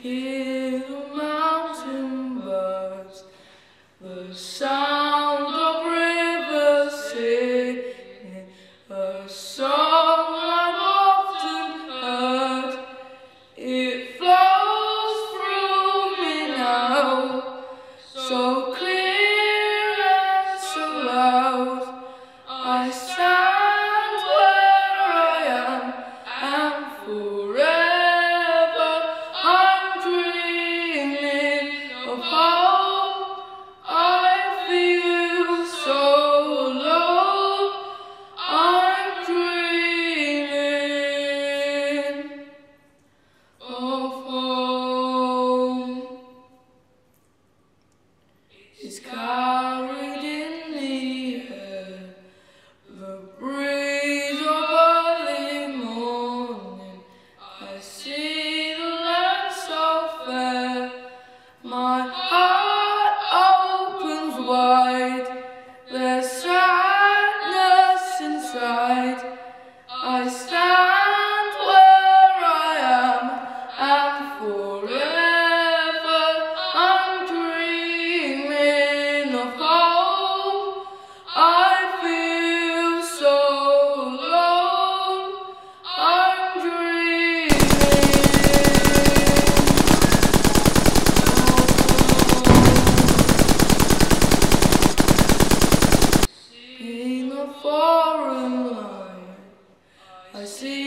hear the mountain birds, the sound of rivers singing, a song I've often heard. It flows through me now, so clear and so loud. I stand where I am, and forever I'm dreaming of home. I feel so alone. I'm dreaming of home. It's carried in the air, the breeze of early morning. I see the land so fair. My heart opens wide. There's sadness inside. I stand where I am, and forever I'm dreaming of home. I feel so alone. I'm dreaming of home. In a foreign land, I see